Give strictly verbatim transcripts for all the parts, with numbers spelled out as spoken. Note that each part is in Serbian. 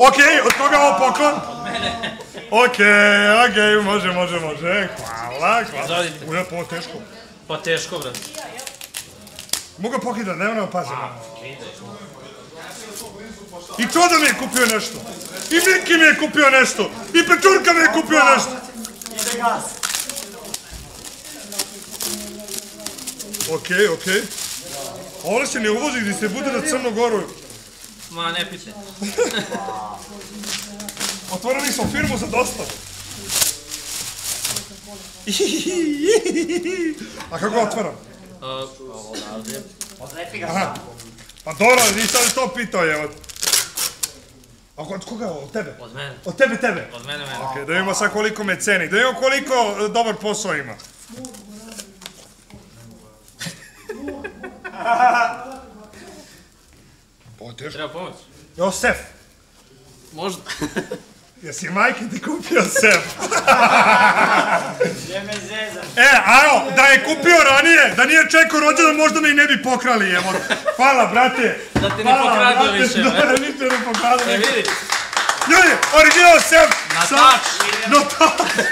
Okej, od koga ovo poklon? Od mene. Okej, okej, može, može, može. Hvala, hvala. Izvodite. Uja, po teško. Pa teško, brat. Mogu pokidati, nema nema pazim. I Čoda mi je kupio nešto. I Miki mi je kupio nešto. I Pečurka mi je kupio nešto. Ide gas. Okej, okej. Ovo se ne uvozi gdje se bude na Crnu Goru. Ma, ne pite. Otvorili smo firmu za dostavu. A kako ga otvaram? Odlepi ga sam. Pa dobro, nisam to pitao je. Od koga? Od tebe? Od mene. Od tebe, tebe? Od mene, mene. Ok, da vidimo sad koliko me ceni. Da vidimo koliko dobar posao ima. Ovo teško. Treba pomoć? Evo sef. Možda. Jesi majke ti kupio sef? Gdje me zezam? E, ajmo, da je kupio ranije, da nije čekao rođendan, možda me i ne bi pokrali, evo. Hvala, brate. Da te ne pokradu više, ne? Da, ništa ne pokradu. E, vidi. Ljudi, original sef. Na tač. Na tač.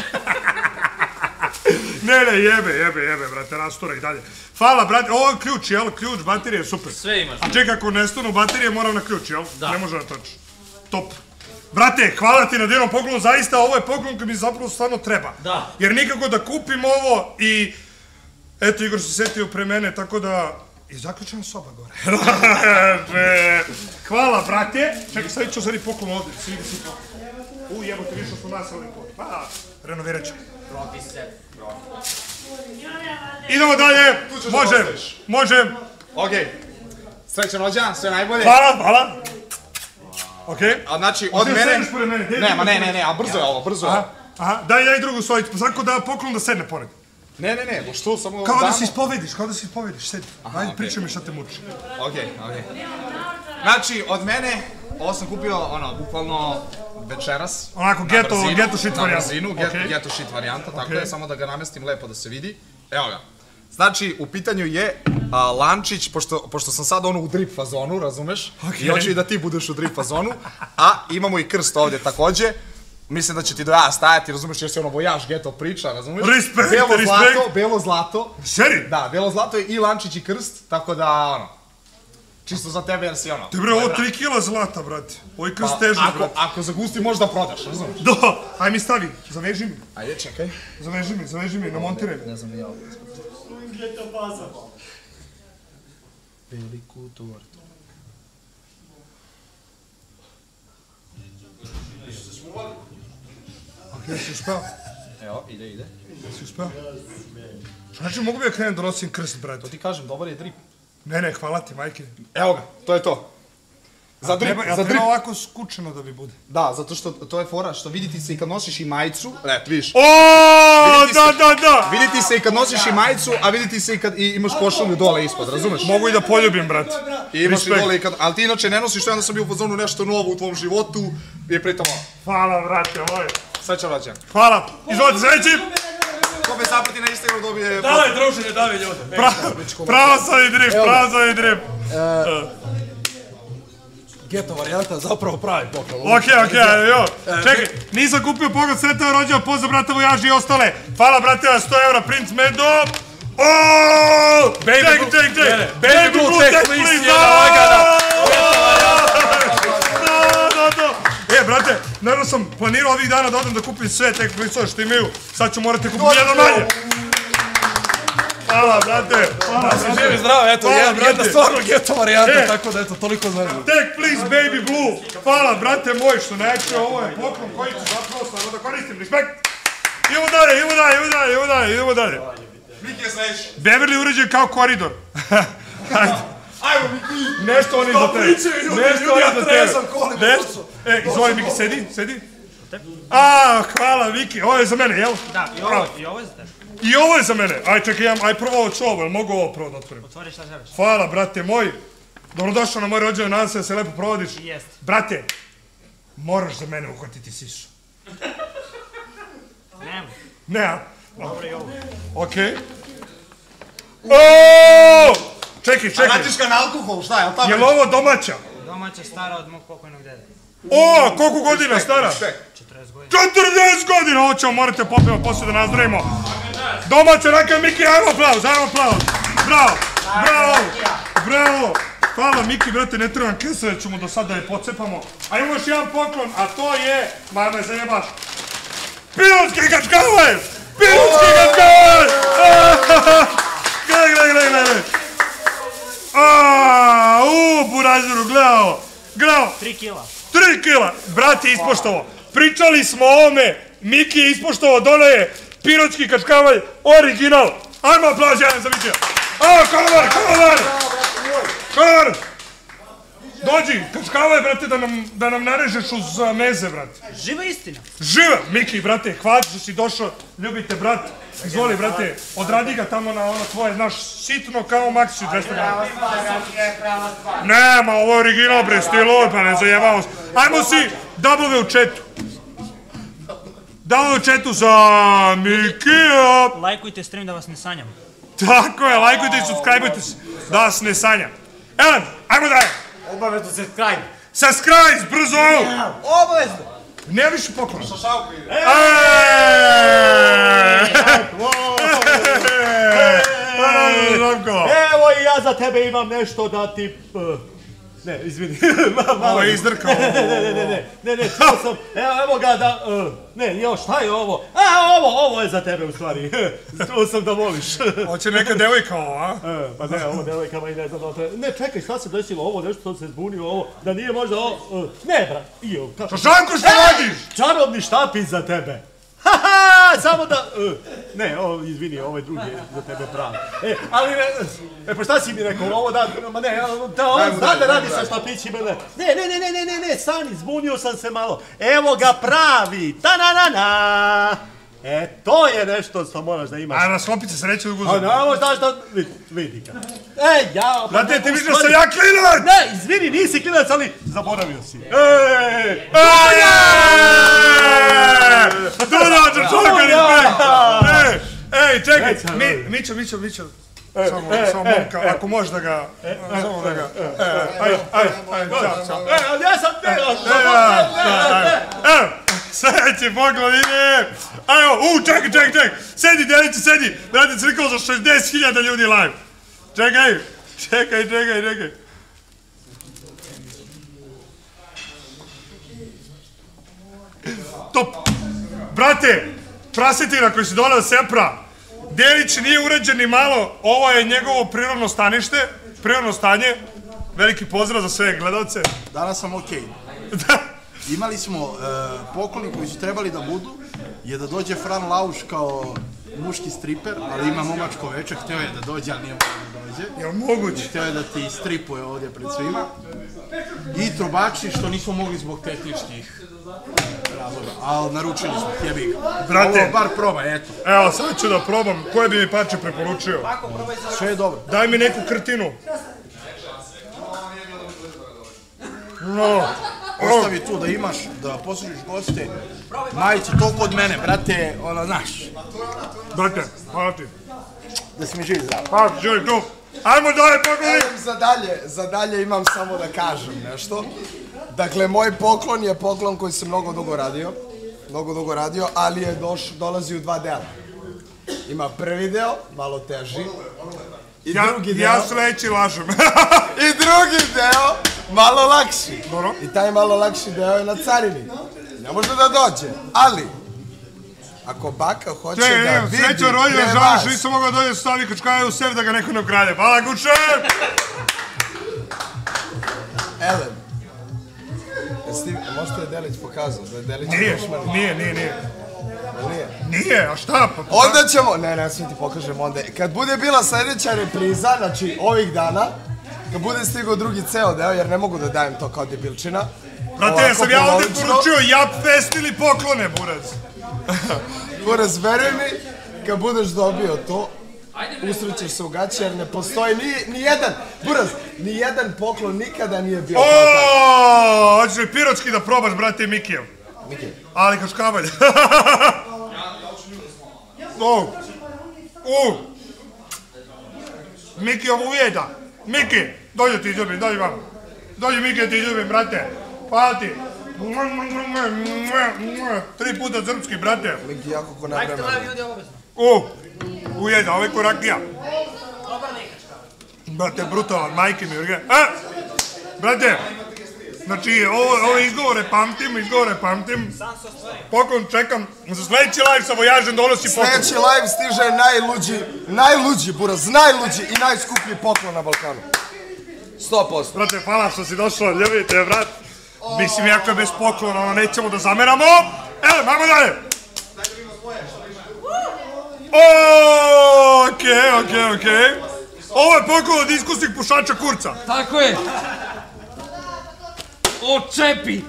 Ne, ne, jebe, jebe, jebe, brate, rastura i dalje. Hvala, brate, ovo je ključ, jel? Ključ, baterije, super. Sve imaš. A čekaj, ako nestanu baterije, moram na ključ, jel? Da. Ne može na tač. Top. Brate, hvala ti na divnom poklonu, zaista ovo je poklon koji mi zapravo stvarno treba. Da. Jer nikako da kupim ovo i... Eto, Igor se setio pre mene, tako da... I zaključena soba gore. Hvala, brate. Čekaj, stavit ću sad i poklon ovdje. Svi ga si poklon. U, jebote, više smo nasali pot. Pa, renovirat ću. Propi se. Idemo dalje. Možem, možem. Okej. Srećan rođendan, sve najbolje. Hvala, hvala. Okej. A znači, od mene... Sediš pored mene. Ne, ma ne, ne, ne, a brzo je ovo, brzo je ovo. Aha, daj ja i drugu stojicu, svako da poklon da sedne pored. Ne, ne, ne, što samo... Kao da se ispovediš, kao da se ispovediš, sedi. Ajde, pričaj mi šta te muči. Okej, okej. Znači, od mene, ovo sam kupio, ono, bukvalno večeras. Onako, geto, geto shit Na varijanta. brzinu, geto shit varijanta, tako je, samo da ga namestim lepo da se vidi. Evo ga. Znači, u pitanju je lančić, pošto sam sad ono u drip fazonu, razumeš? I hoću i da ti budeš u drip fazonu. A imamo i krst ovdje takođe. Mislim da će ti do ja stajati, razumeš, jer si ono vojaž geto priča, razumeš? Respekt, Belo respekt. zlato, belo zlato. Seri? Da, belo zlato je i lančić i krst, tako da, ono, čisto za tebe jer si ono... Te bre, ovo tri kila zlata, brate. Ovo je krst težak, brate. Ako zagusti možda prodaš, razumeš? Da, aj mi stavi, zaveži mi. Ajde, čekaj. Zaveži mi, zaveži mi, namontiraj mi. Ne znam ni ja ovo. Gdje to baza? Veliku tortu. Okej, si uspeo? Evo, ide, ide. Si uspeo? Znači, mogu bi ja krenem da nosim krst, brate? To ti kažem, dobar je drip. Ne, ne, hvala ti, majke. Evo ga, to je to. Za drip, Treba, za ja drip. treba ovako skučeno da bi bude. Da, zato što to je fora, što vidi ti se i kad nosiš i majicu. Ne, vidiš. Oooo, Vidi ti da, se- da, da! Vidi ti se i kad nosiš i majicu, a vidi ti se i kad i imaš košulju dole ispod, razumeš? Mogu i da poljubim, brate. I imaš i Respekt. dole i kad, ali ti inače ne nosiš, to onda sam bio u fazonu nešto novo u tvom životu i pritom ovo. Hvala, brate, ovo je. Srećan rođendan. Hvala. Izvolite, sledeći. Ko me zaprati na Instagramu dobije... Davaj, druženje, davaj ljude. Pravoslavni drip, pravoslavni drip. Geto varijanta, zapravo pravi poklon. Okej, okej, jo. Čekaj, nisam kupio pogled, sretao rođendan, pozdrav brate vojaži i ostale. Hvala brate na sto evra, Prince Medo. Oooo! Čekaj, čekaj, čekaj. Baby Blue Tech, please, jedna lagana. Da, da, da. E, brate, naravno sam planirao ovih dana da odem da kupim sve tek plisove što imaju. Sad ću morati kupiti jedan manje. Hvala, brate. Hvala, brate. Živi zdravo, eto, Hvala, jedna brate. stvarno geto varijanta, E. tako da eto, toliko znam. Take please baby blue. Hvala brate moj što neće, ovo je poklon koji ću zapravo stvarno da koristim. Respekt. Idemo dalje, idemo dalje, idemo dalje, idemo dalje, idemo dalje. Miki je sledeći. Beverly uređen kao koridor. Ajde. Ajmo, Miki. Nešto oni za tebe. pričaju ljudi, Nešto ljudi, ja oni za tresam tebe. kolima. Nešto. E, izvoli Miki, sedi, sedi. A, hvala Miki, ovo je za mene, jel? Da, i ovo, i ovo je za tebe. I ovo je za mene. Aj, čekaj, imam, aj prvo ovo ću ovo, jel mogu ovo prvo da otvorim? Otvori šta želiš. Hvala, brate moj. Dobrodošao na moj rođendan, nadam se da se lepo provodiš. Jeste. Brate, moraš za mene uhvatiti sisu. Nemo. Ne, a? Dobro i ovo. Okej. Oooo! Čekaj, čekaj. Radiš ga na alkohol, šta je, ali tamo? Je li ovo domaća? Domaća stara od mog pokojnog dede. O, koliko godina stara? četrdeset godina, ovo ćemo morate popijemo poslije da nazdravimo. Domaća raka Miki, ajmo aplauz, ajmo aplauz. Bravo, bravo, bravo. Hvala Miki, brate, ne trebam kesa jer ćemo do sada je pocepamo. A imamo još jedan poklon, a to je, ma me zajebaš, Pirotski kačkavaj! Pirotski kačkavaj! Gledaj, gledaj, gledaj, gledaj. Uuu, buraziru, gledao, gledao. Tri kila. Tri kila, brat je ispoštovao. Pričali smo o ovome, Miki je ispoštovao, dole je Pirotski kačkavalj, original. Ajmo aplauz jedan za Mikija. A, kolovar, kolovar! Kolovar! Dođi, kačkavalj, brate, da nam, da nam narežeš uz meze, brate. Živa istina. Živa! Miki, brate, hvala što si došao, ljubite, brat. Izvoli, brate, odradi ga tamo na ono tvoje, znaš, sitno kao Maksi dvesta grama. Nema, ovo je original, bre, stilo, pa ne zajebamo se. Ajmo si, W u chatu. W u chatu za Mikija. Lajkujte stream da vas ne sanjam. Tako je, lajkujte i subscribeujte se, da vas ne sanja. Elan, ajmo dalje. Obavezno subscribe. Subscribe, brzo! Obavezno. Ne više poklona. Šašavku ide. Evo i ja za tebe imam nešto da ti... Ne, izvini. Ovo je izdrkao. Ne, ne, ne, ne, ne, ne, čuo sam, evo, evo ga da... Ne, još, šta je ovo? A, ovo, ovo je za tebe u stvari. Čuo sam da voliš. Hoće neka devojka ovo, a? Pa ne, ovo devojkama i ne znam da te... Ne, čekaj, šta se desilo ovo, nešto što se zbunio ovo, da nije možda ovo... Ne, brat, i ovo, kako... Šašanko, šta radiš? Čarobni štapić za tebe. Haha, samo da... Ne, ovo, izvini, ovo je drugi za tebe pravi. E, ali ne... E, pa šta si mi rekao, ovo da... Ma ne, da on zna da radi sa štapićima, ne. Ne, ne, ne, ne, ne, ne, ne, stani, zbunio sam se malo. Evo ga pravi, ta-na-na-na. E, to je nešto što moraš da imaš. A na slopice sreće u guzu. A ne, ovo znaš da... Vidi ga. E, ja... Brate, ti vidiš da sam ja klinac! Ne, izvini, nisi klinac, ali zaboravio si. Ej! Donađer, čovjek iz Bega! Ej, ej, čekaj, Mićo, Mićo, Mićo. Samo, samo momka, ako možeš da ga... Samo da ga... Ajde, ajde, ajde, čao, čao. E, ali ja sam te... Evo, sljedeći poklon ide. Ajmo, u, čekaj, čekaj, čekaj. Sedi, delići, sedi. Brate, crkao za šezdeset hiljada ljudi live. Čekaj, čekaj, čekaj, čekaj. Top. Brate, prasetina koji si donao Sepra. Delić nije uređen ni malo. Ovo je njegovo prirodno stanište. Prirodno stanje. Veliki pozdrav za sve gledalce. Danas sam okej. Imali smo pokloni koji su trebali da budu, je da dođe Fran Lauš kao muški striper, ali ima momačko veče, hteo je da dođe, ali nije mogao da dođe. Jel moguće? Hteo je da ti stripuje ovdje pred svima. I trobači, što nismo mogli zbog tehničkih razloga, ali naručili smo, jebi ga. Brate. Ovo bar probaj, eto. Evo, sad ću da probam. Koje bi mi pače preporučio? Sve je dobro. Daj mi neku krtinu. No. Ostavi tu da imaš, da poslužiš goste. Majice, toliko od mene, brate, ono, znaš. Brate, hvala ti. Da si mi živi zdravo. Hvala ti, živi tu. Ajmo dalje, pokloni. Za dalje, za dalje imam samo da kažem nešto. Dakle, moj poklon je poklon koji sam mnogo dugo radio. Mnogo dugo radio, ali je doš, dolazi u dva dela. Ima prvi deo, malo teži. I Ja, drugi deo, ja sledeći lažem. i drugi deo, malo lakši. Dobro. I taj malo lakši deo je na carini. Ne može da dođe, ali ako baka hoće Čekaj, da imam vidi srećan rođendan, pre žao vas, što nisam mogao dođe stavi kačkaju u sef da ga neko ne ukrade. Hvala, Guče! Elem, jesi ti, možete je Delić pokazao, da je Delić Nije, dušman? nije, nije, nije. Nije. Nije, a šta? Pa, Onda ćemo, ne, ne, sve ti pokažem onda. Kad bude bila sljedeća repriza, znači ovih dana, kad bude stigao drugi ceo deo, jer ne mogu da dajem to kao debilčina. brate, ja sam ja ovdje poručio Jap Fest ili poklone, Buraz. Buraz, veruj mi, kad budeš dobio to, usrećeš se u gaći, jer ne postoji ni, ni jedan, Buraz, ni jedan poklon nikada nije bio kao taj. Oooo, hoćeš li pirotski da probaš, brate, Mikijev? Mikijev. Ali kaškavalj. O, u. Miki ovo ujeda. Miki, dođi ti ljubim, dođi vam. Dođi Miki ti ljubim, brate. Hvala ti. Tri puta srpski, brate. Miki, jako ko naprema. U, ujeda, ovo je korakija. Brate, brutalan, majke mi, Jurge. A, brate, znači, ove izgovore pamtim, izgovore pamtim. Poklon čekam, za sledeći live sa Vojažem donosi poklon. Sledeći live stiže najluđi, najluđi, buraz, najluđi i najskuplji poklon na Balkanu. sto posto. Brate, hvala što si došao, ljubite, brat. Mislim, jako je bez poklona, ono, nećemo da zameramo. Evo, mamo dalje. Okej, okej, okej. Ovo je poklon od iskusnih pušača kurca. Tako je. Očepi.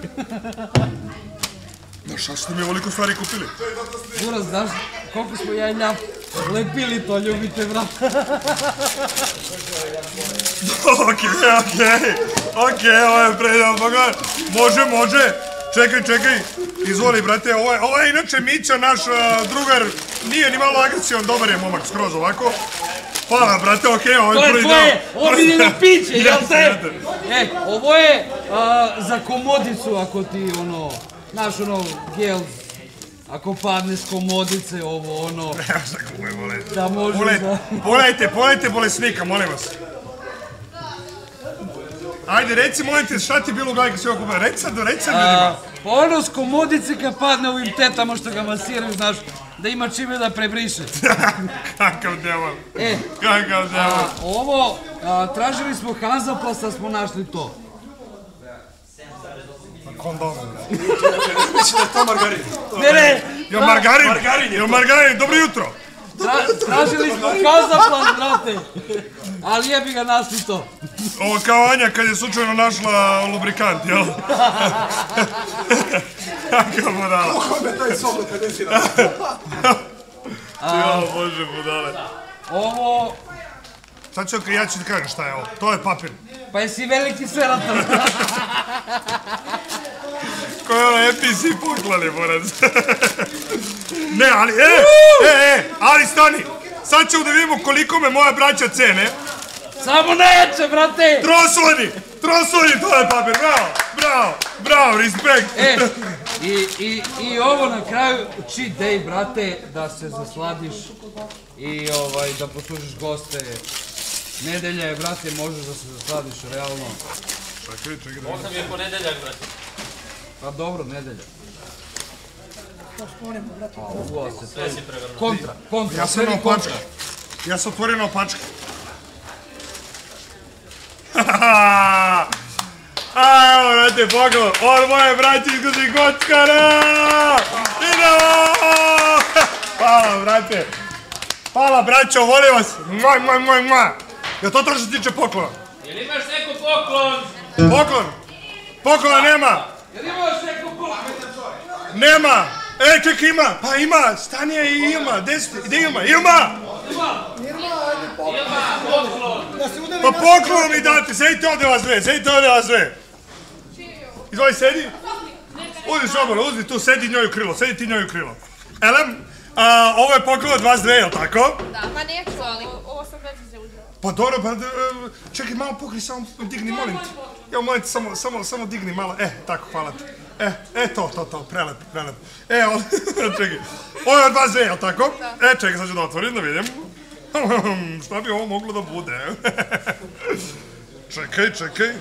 Znaš, šta ste mi ovoliko stvari kupili? Buraz, znaš koliko smo ja i njap lepili to, ljubite, brat. Okej, okej. Okej, ovo je predao, pogledaj. Može, može. Čekaj, čekaj. Izvoli, brate, ovo je inače Mića, naš drugar. Nije ni malo agresivan, dobar je momak, skroz ovako. Hvala, brate, okej, ovo je prvi deo. To je tvoje omiljeno piće, jel te? E, ovo je za komodicu, ako ti, ono, znaš, ono, gel, ako padne s komodice, ovo, ono, da može da... Pogledajte, pogledajte bolesnika, molim vas. Ajde, reci, molim te, šta ti je bilo u glavi kad si ovo kupio? Reci sad, reci sad ljudima. Pa ono s komodice kad padne ovim tetama što ga masiraju, znaš, da ima čime da prebriše. Kakav devan. E, Kakav devan. ovo, tražili smo Hanzaplasta, smo našli to. Kondom. Mislim da je to margarin. Ne, ne. Jo, margarin. Jo, margarin, dobro jutro. Tražili smo Hanzaplast, brate. Ali jebi ga našli to. Ovo kao Anja kad je slučajno našla lubrikant, jel? Kakav budala. Kako me taj sobno pedeset? Jo, bože budale. Ovo... Sad ću, ja ću ti kažem šta je ovo. To je papir. Pa jesi veliki serator. Ko je ono N P C poklali, borac. Ne, ali, e, e, e, ali stani. Sad ćemo da vidimo koliko me moja braća cene. Samo neće, brate! Troslani! Troslani, to je papir, bravo! Bravo! Bravo, respekt! E, i ovo na kraju, cheat day, brate, da se zasladiš i da poslužiš goste. Nedelja je, brate, možeš da se zasladiš, realno. Čekaj, čekaj da... Ovo nam je ponedeljak, brate. Pa dobro, nedelja. Pa uva se, to je... Kontra, kontra, ja sam na opačka. Ja sam otvorio na opačka. A, evo, brate, pogled, od moje braće izguzi kockara! Idemo! Hvala, brate. Hvala, braćo, volim vas. Moj, moj, moj, moj. Je to to što se tiče poklona? Jel imaš neko poklon? Poklon? Poklona nema. Jel imaš neko poklon? Nema. E, čekaj, ima. Pa ima. Stanija i ima. Gde ima? Ima! Pa poklon mi date, sedite ovde vas dve, sedite ovde vas dve. Izvoli, sedi. Uzmi slobodno, uzmi tu, sedi njoj u krilo, sedi ti njoj u krilo. Elem, ovo je poklon od vas dve, jel tako? Da, pa neću, ali ovo sam već uzela. Pa dobro, pa čekaj, malo pokri, samo digni, molim ti. Evo, molim ti, samo digni malo, e, tako, hvala ti. E, e, to, to, to, prelepo, prelepo. E, čekaj, ovo je od vas dve, jel tako? E, čekaj, sad ću da otvorim, da vidim. Šta bi ovo moglo da bude? Čekaj, čekaj.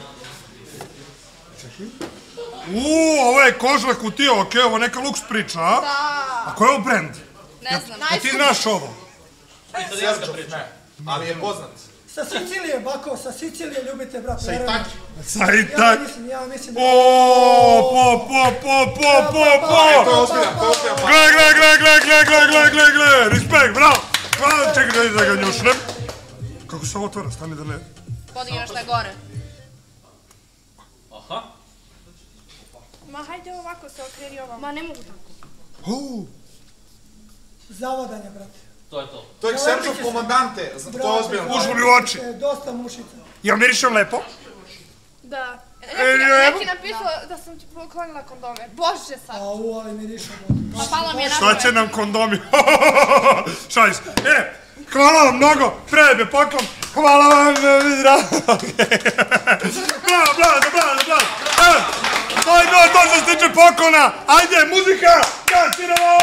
Uuu, ovo je kožna kutija, okej, ovo je neka luks priča, a? Da. A ko je ovo brend? Ne znam. A ti znaš ovo? Italijanska priča. Ali je poznat. Sa Sicilije, bako, sa Sicilije ljubite, brate. Sa Itaki. Sa Itaki. Ja mislim, ja mislim da... Oooo, po, po, po, po, po, po! To je ozbiljan, to je ozbiljan. Gle, gle, gle, gle, gle, gle, gle, gle, gle, respekt, bravo! Hvala, čekaj da ga njušnem. Kako se ovo otvara, stani da ne... Podigni još na gore. Aha. Ma hajde ovako se okreni ovamo. Ma ne mogu tako. Uuu. Zavodanje, brate. To je to. To je Sergio Komandante, to je ozbiljan. Ušlo mi u oči. Dosta mušica. Ja mirišem lepo? Da. E, Neki napisao da sam ti poklonila kondome. Bože sad. A u, ali mirišem. Pa palo mi je na Šta će nam kondomi? Šalim se. E, hvala vam mnogo, prejebe poklon. Hvala vam, zdravo. Bravo, bravo, bravo, bravo. To je bilo to što se tiče poklona. Ajde, muzika! Kastiramo!